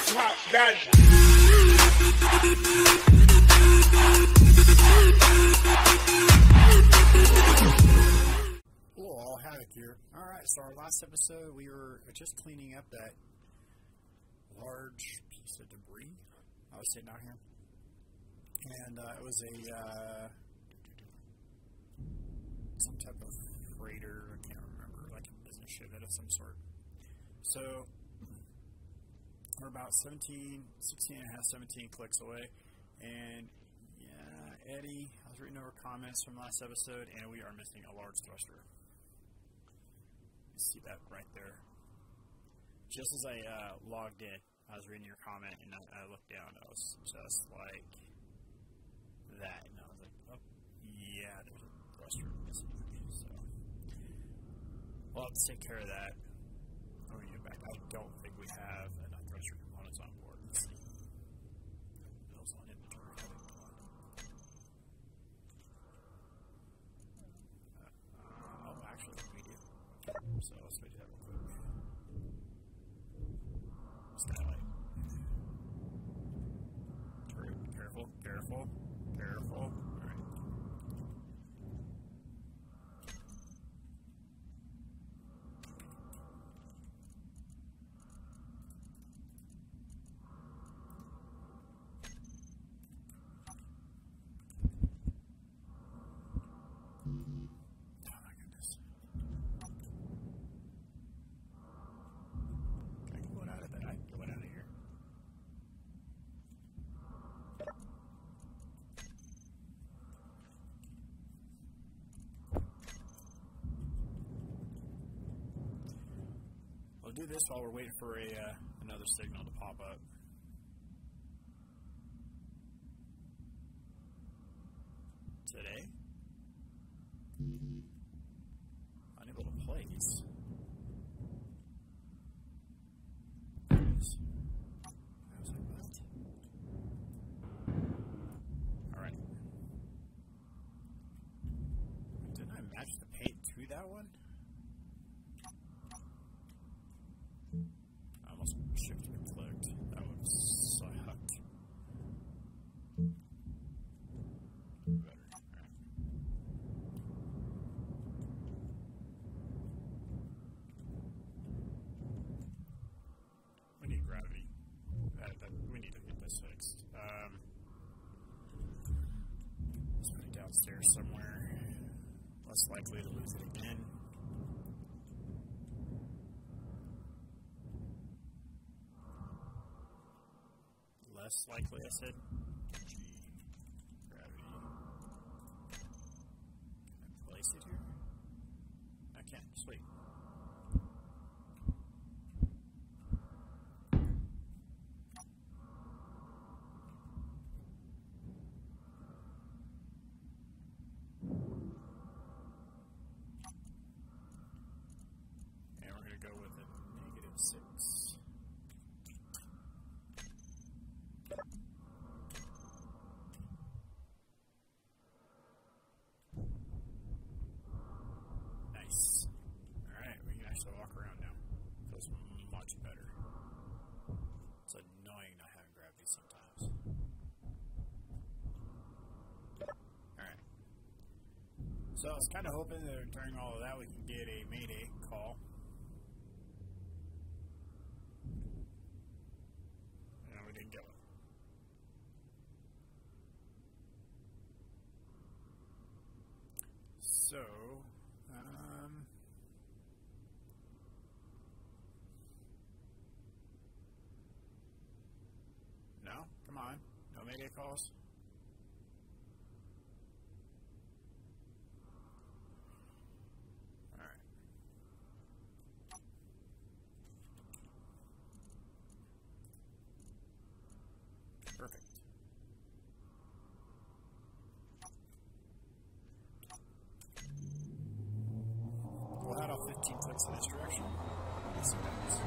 Hello all, Havoc here. Alright, so our last episode we were just cleaning up that large piece of debris I was sitting out here. And it was some type of freighter, I can't remember, like a business shipment of some sort. So we're about 16 and a half, 17 clicks away. And yeah, Eddie, I was reading over comments from last episode, and we are missing a large thruster. You see that right there. Just as I logged in, I was reading your comment, and I looked down, I was just like that, and I was like, oh, yeah, there's a thruster missing. So we'll have to take care of that when we get back. I don't think we have enough thruster components on board. Let's see. Bills on inventory. Actually, we do. So let's do that real quick. Skylight. Careful, careful, careful. Alright. Oh my goodness. Can I go out of that? I can go out of here. We'll do this while we're waiting for another signal to pop up. Today? Unable to place. There it is. I was like, what? Alright. Didn't I match the paint to that one? I almost shifted and clicked. That would have sucked. Better. Alright. We need gravity. We need to get this fixed. Let's put it downstairs somewhere. Less likely to lose it again. Less likely, I said. G. Gravity. Can I place it here? I can. Sweet. And we're going to go with a -6. Nice. Alright, we can actually walk around now. Feels much better. It's annoying not having gravity sometimes. Alright. So I was kind of hoping that during all of that we can get a Mayday call. And we didn't get one. So, no, come on, no Mayday calls. All right. Perfect. We'll head off 15 clicks in this direction. Let's see what happens.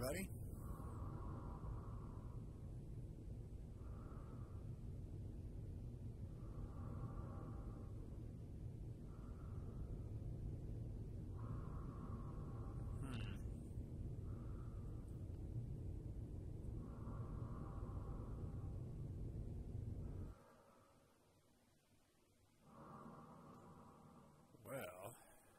buddy? Well,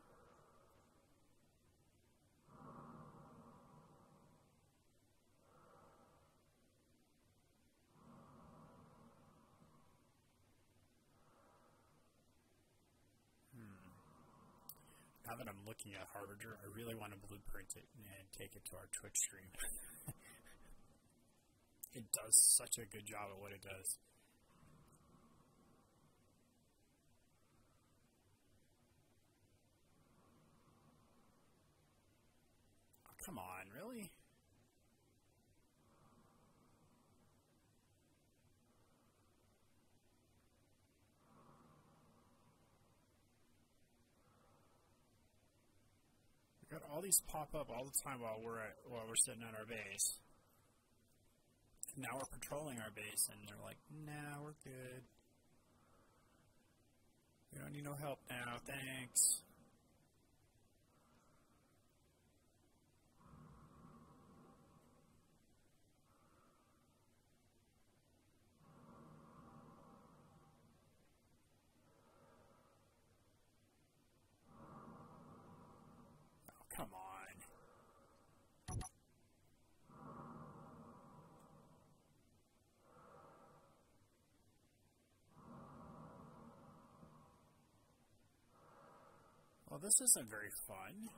now that I'm looking at Harbinger, I really want to blueprint it and take it to our Twitch stream. It does such a good job at what it does. Oh, come on, really? We got all these pop up all the time while we're sitting at our base. Now we're patrolling our base, and they're like, "Nah, we're good. We don't need no help now, thanks." Oh, come on. Well, this isn't very fun.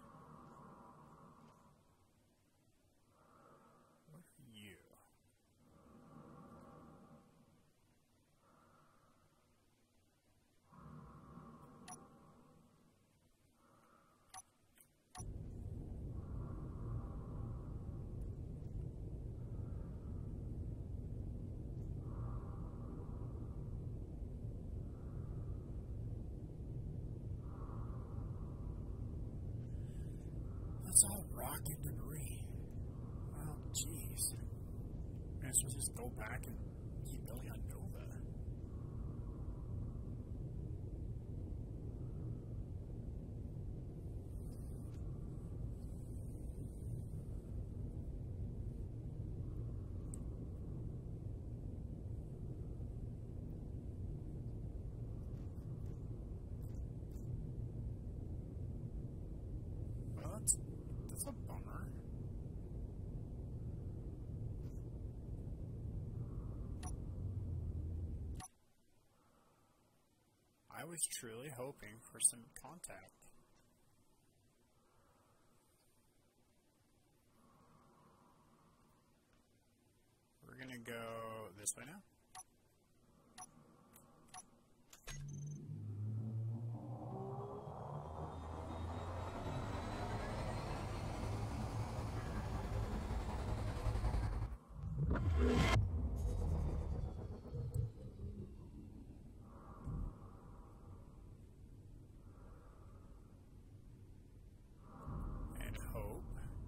What are you? That's all rock and debris. Well, jeez. I guess we'll just go back and keep building on Nova. Well, that's a bummer. I was truly hoping for some contact. We're gonna go this way now. And hope.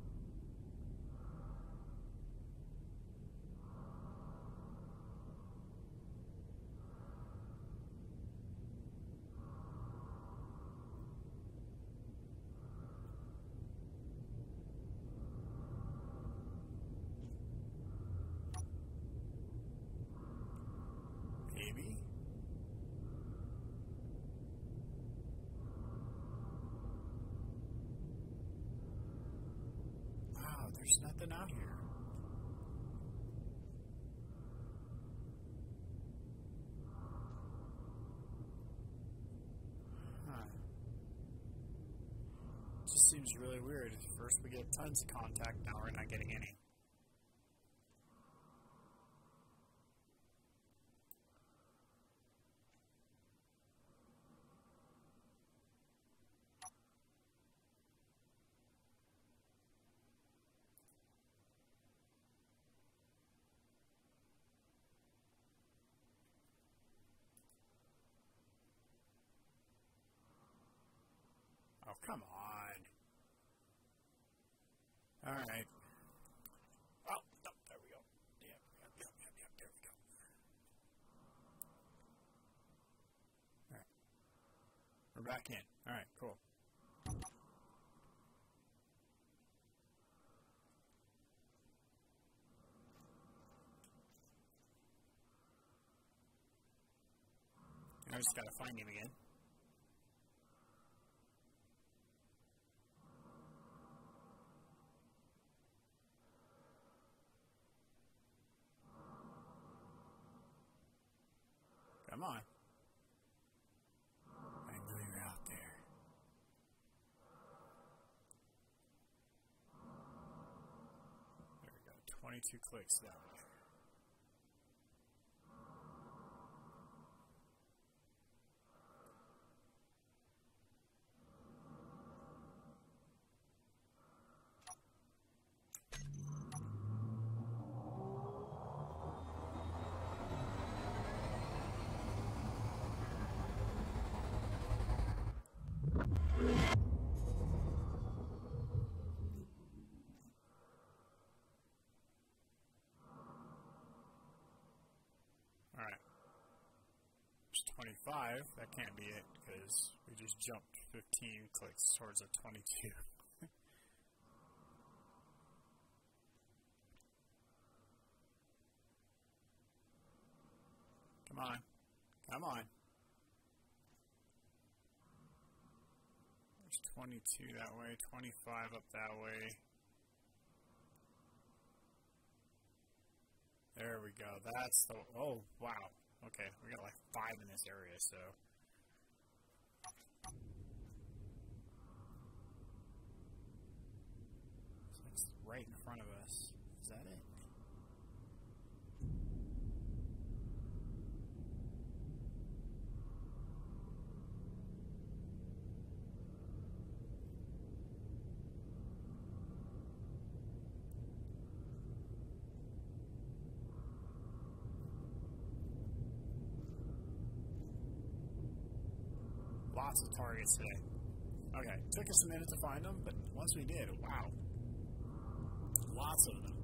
Maybe. Wow, there's nothing out here. Huh. Just seems really weird. First we get tons of contact, now we're not getting any. Oh, come on. Alright. We're back in. Alright, cool. I just gotta find him again. Come on. I know you're out there. There we go. 22 clicks that way. Alright. There's 25. That can't be it because we just jumped 15 clicks towards a 22. Come on. Come on. There's 22 that way, 25 up that way. There we go. That's the... Oh, wow. Okay, we got like 5 in this area, so... It's right in front of us. Is that it? Lots of targets today. Okay, took us a minute to find them, but once we did, wow. Lots of them.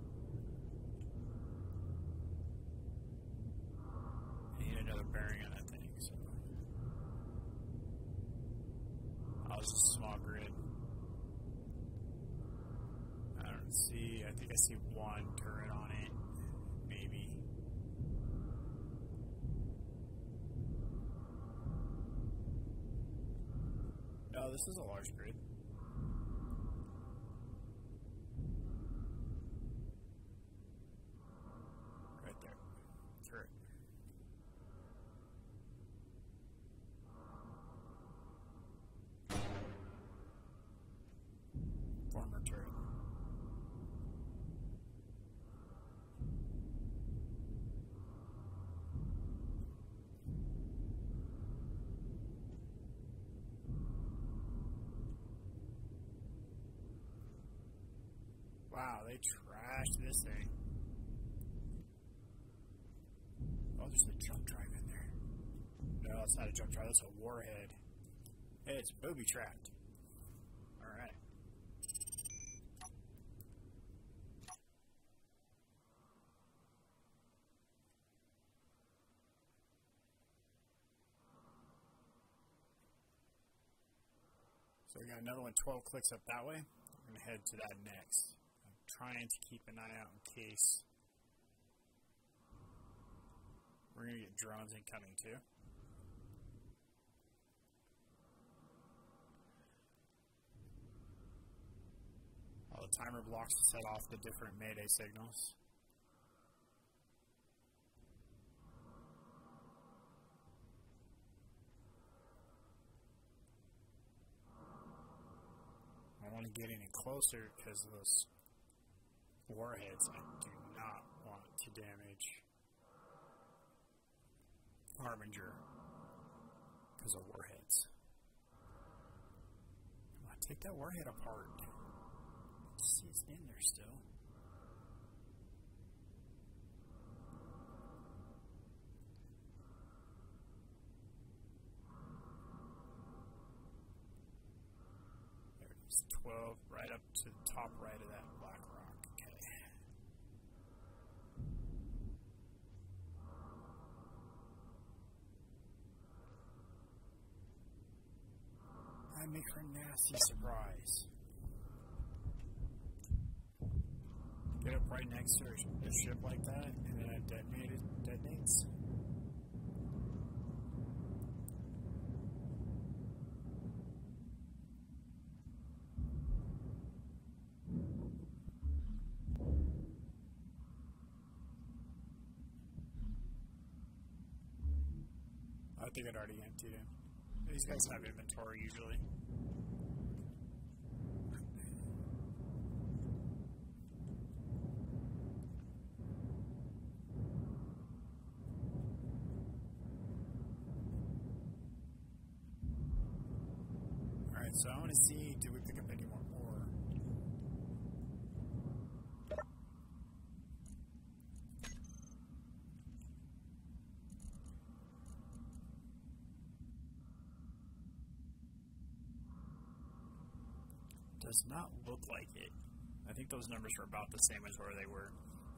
I need another bearing on that thing, so. Oh, it's a small grid. I don't see, I think I see one turret on it. Maybe. No, this is a large grid. Right there. Turret. Former turret. Wow, they trashed this thing. Oh, there's a jump drive in there. No, it's not a jump drive, that's a warhead. Hey, it's booby trapped. Alright. So we got another one 12 clicks up that way. I'm going to head to that next. Trying to keep an eye out in case we're going to get drones incoming too. All the timer blocks to set off the different mayday signals. I want to get any closer because of those warheads. I do not want to damage Harbinger because of warheads. Come on, take that warhead apart. See, it's in there still. There it is, 12 right up to the top right of that black rock. Okay. make her a nasty surprise. Get up right next to a ship like that, and then it detonates. I think I'd already emptied him. These guys have inventory usually. Alright, so I want to see, do we pick up any more ore? Does not look like it. I think those numbers are about the same as where they were.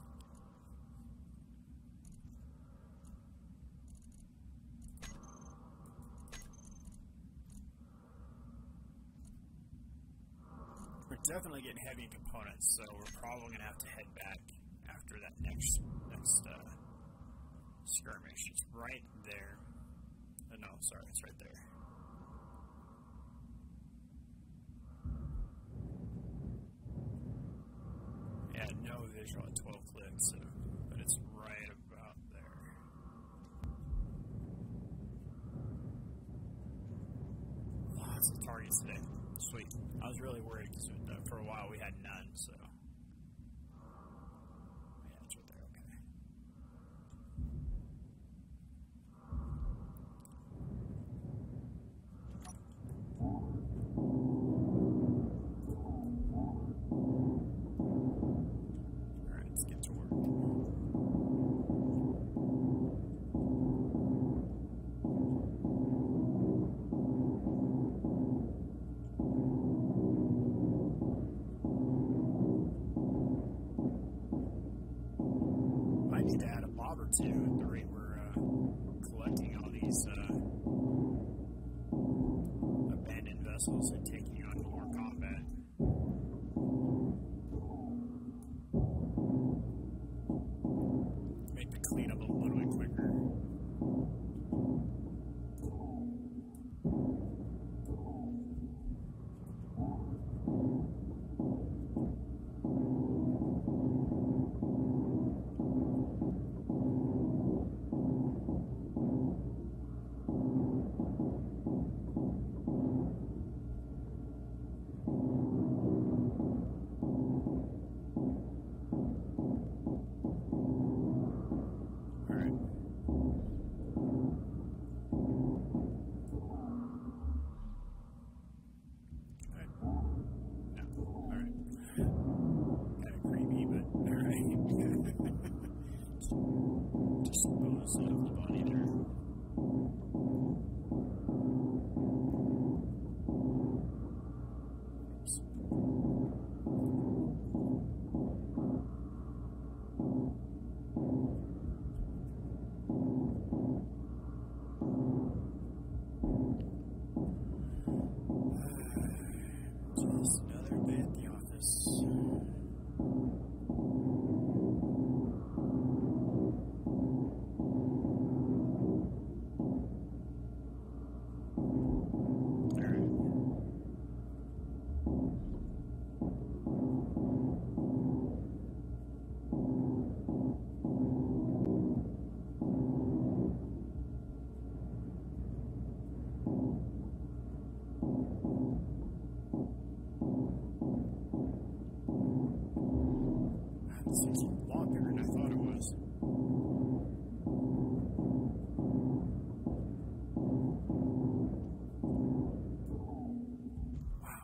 We're definitely getting heavy in components, so we're probably going to have to head back after that next skirmish. It's right there. Oh, no, sorry, it's right there. Yeah, no visual at 12 clicks, so, but it's right about there. Lots of targets today. Sweet. I was really worried because for a while we had none, so. Yeah, it's right there, okay. Alright, let's get to work. To add a mob or two at the rate we're collecting all these abandoned vessels and taking on more combat. Make the cleanup a little bit quicker. Dispose of the body there. Just another day at the office. This is a lot bigger than I thought it was. Wow.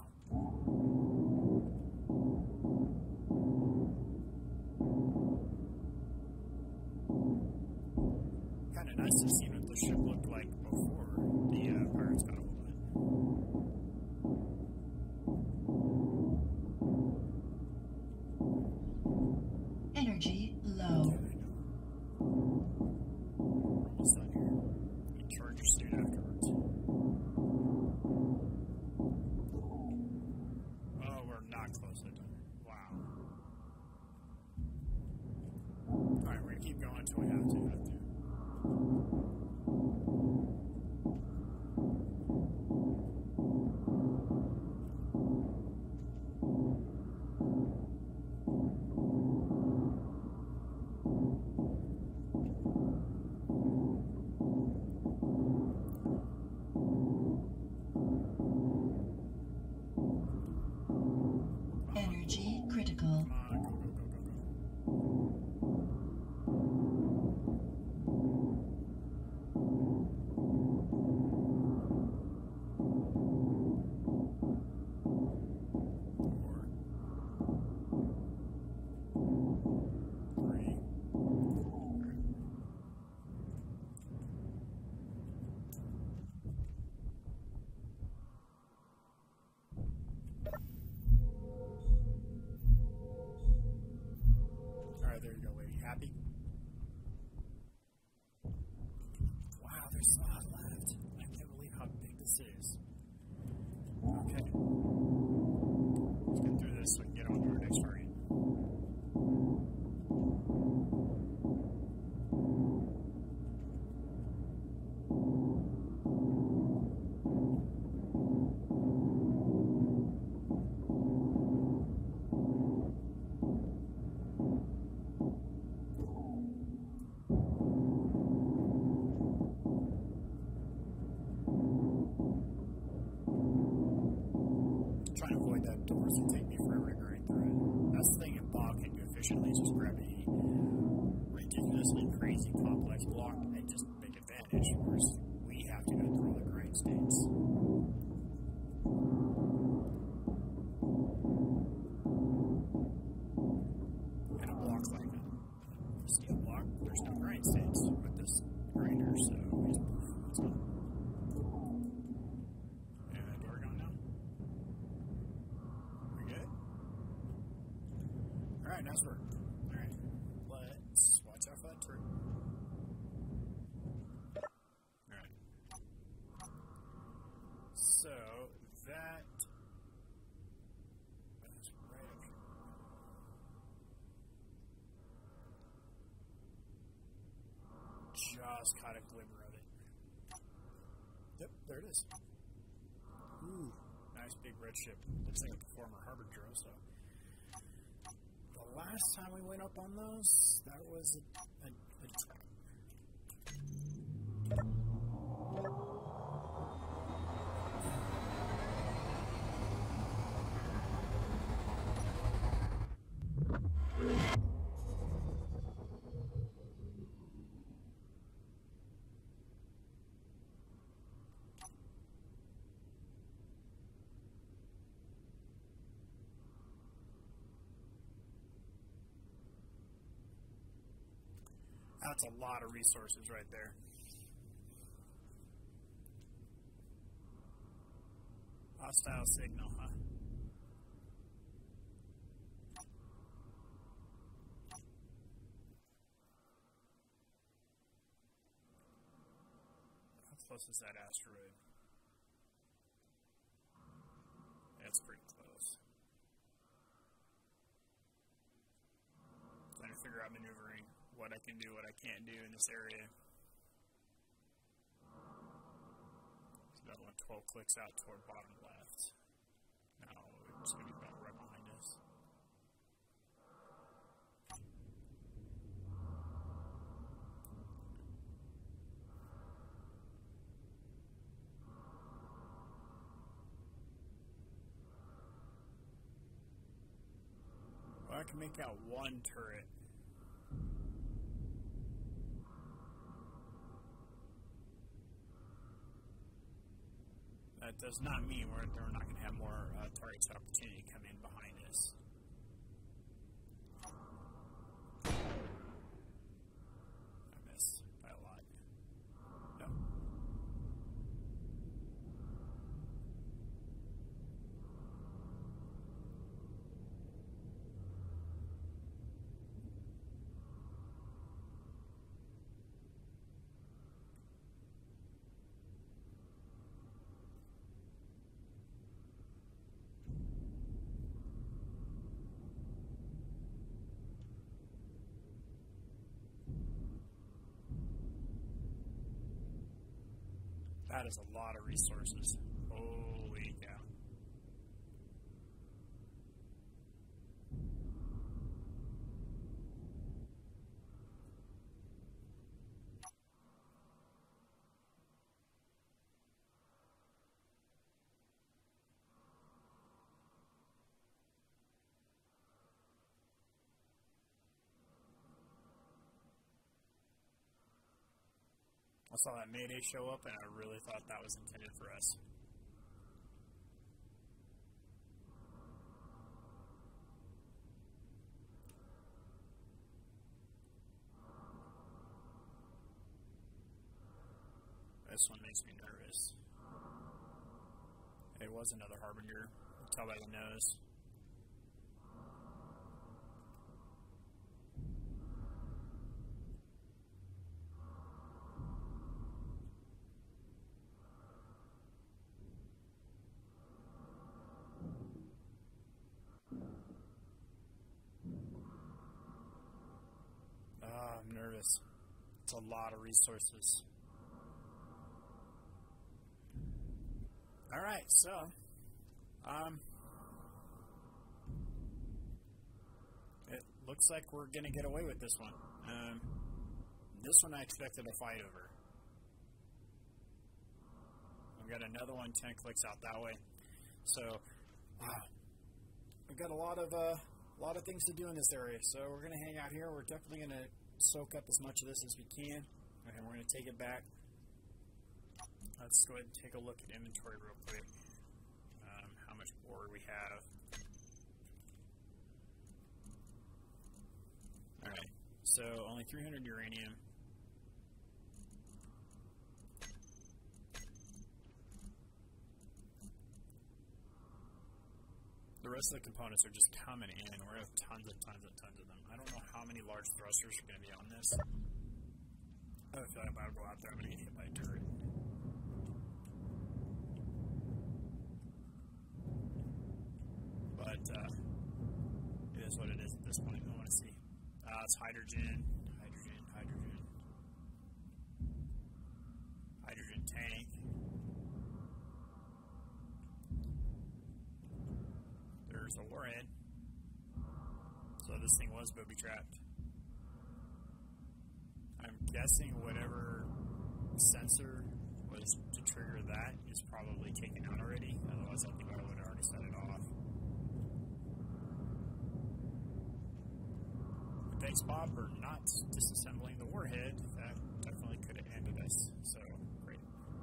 Kind of nice to see what the ship looked like before the pirates got hold of it. Energy low. Almost done here. You can charge your suit afterwards. Energy critical. Come on, Alright, there you go, lady. Happy? Wow, there's a lot left. I can't believe how big this is. Okay. Let's get through this so we can get on to our next target. Trying to avoid that door so it take me forever to grind through it. That's the thing in Bog can do efficiently is just grab a ridiculously crazy complex block and just make advantage, whereas we have to go through all the grind states. And a block like a steel block, there's no grind states with this grinder, so we just it's on. And door gone now. Alright, nice work. Alright, let's watch out for that turret. Alright. So, that is right up here. Just caught a glimmer of it. Yep, there it is. Ooh, nice big red ship. Looks like a former harbor drone, so. The last time we went up on those, that was a trap. That's a lot of resources right there. Hostile signal, huh? How close is that asteroid? It's pretty close. Trying to figure out maneuvering. What I can do, what I can't do in this area. That one 12 clicks out toward bottom left. Now it's going to be about right behind us. Well, I can make out one turret. That does not mean we're not going to have more targets of opportunity come in behind us. I missed by a lot. No. That is a lot of resources. Holy cow. I saw that Mayday show up, and I really thought that was intended for us. This one makes me nervous. It was another Harbinger. You can tell by the nose. I'm nervous. It's a lot of resources. Alright, so, it looks like we're going to get away with this one. This one I expected a fight over. We've got another one 10 clicks out that way. So, we've got a lot of things to do in this area. So we're going to hang out here. We're definitely going to soak up as much of this as we can. And we're going to take it back. Let's go ahead and take a look at inventory real quick. How much ore we have. Alright, so only 300 uranium. The rest of the components are just coming in. We're going to have tons and tons and tons of them. I don't know how many large thrusters are going to be on this. I feel like I'm about to go out there. I'm going to get hit by a turret. But it is what it is at this point. I want to see. It's hydrogen, hydrogen tank. There's a warhead. So this thing was booby-trapped. I'm guessing whatever sensor was to trigger that is probably taken out already. Otherwise, I think I would have already set it off. Thanks, Bob, for not disassembling the warhead. That definitely could have ended us. So, great.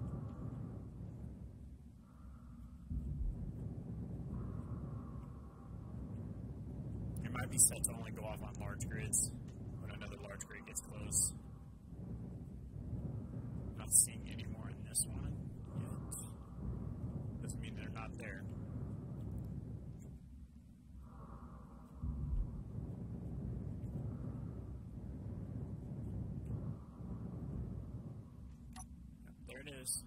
It might be set to only go off on large grids when another large grid gets close. Not seeing any more in this one yet. Doesn't mean they're not there. There it is.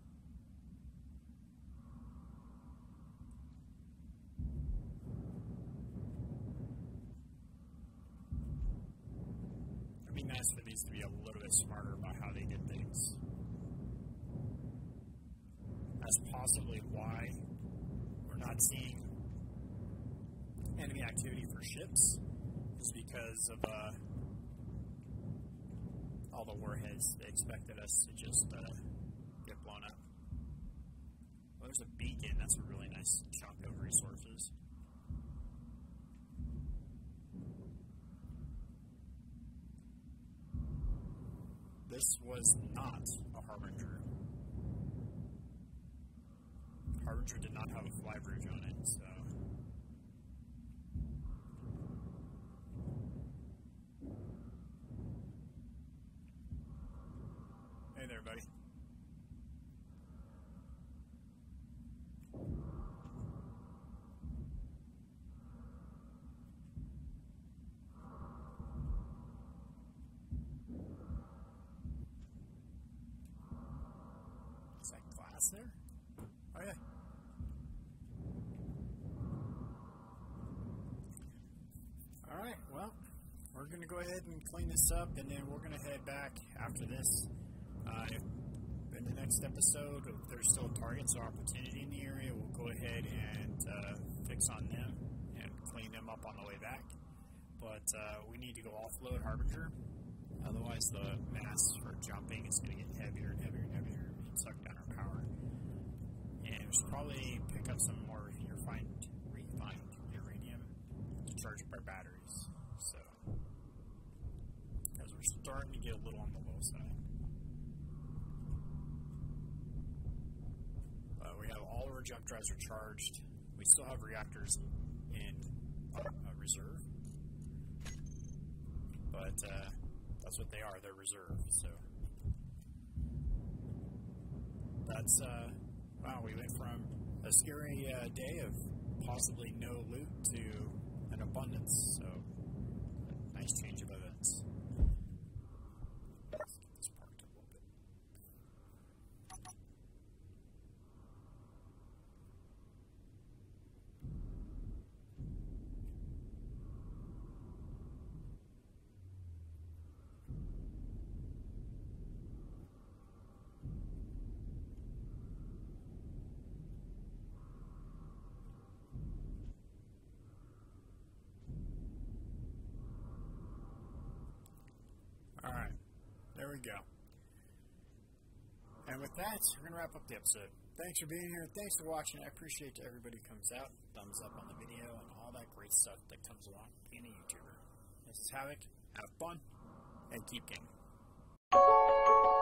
It'd be nice for these to be a little bit smarter about how they did things. That's possibly why we're not seeing enemy activity for ships, is because of all the warheads. They expected us to just get blown up. Well, there's a beacon. That's a really nice chunk of resources. This was not a Harbinger. Harbinger did not have a fly bridge on it, so... Hey there, buddy. Is that glass there? Oh, yeah. Alright, well, we're going to go ahead and clean this up, and then we're going to head back after this. If the in the next episode, if there's still targets or opportunity in the area, we'll go ahead and fix on them and clean them up on the way back. But we need to go offload Harbinger. Otherwise, the mass for jumping is going to get heavier and heavier and heavier and suck down our power. And we should probably pick up some more refined uranium to charge up our batteries. So, because we're starting to get a little on the low side. We have all of our jump drives are charged. We still have reactors in reserve. But that's what they are. They're reserve. So that's wow. We went from a scary day of possibly no loot to an abundance. So a nice change of events. Let's get this parked a little bit. Alright, there we go. And with that, we're going to wrap up the episode. Thanks for being here. Thanks for watching. I appreciate everybody who comes out. Thumbs up on the video and all that great stuff that comes along being a YouTuber. This is Havoc. Have fun and keep gaming.